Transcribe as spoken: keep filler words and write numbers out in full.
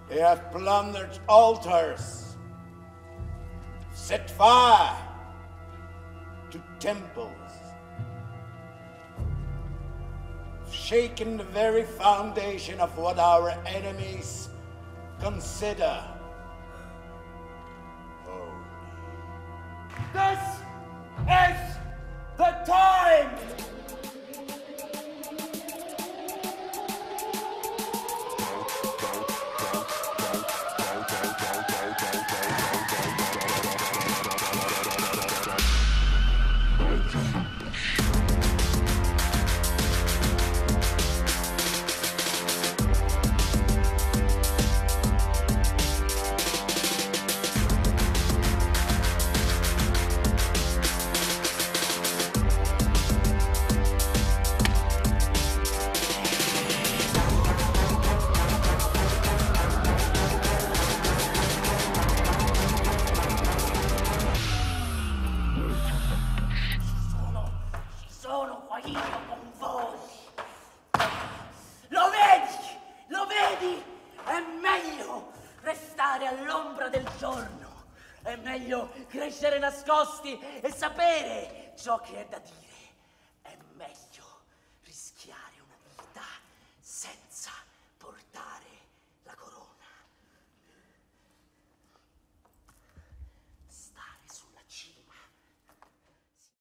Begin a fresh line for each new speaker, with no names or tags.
They have plundered altars, set fire to temples, shaken the very foundation of what our enemies consider holy.
This is the time!
Crescere nascosti e sapere ciò che è da dire.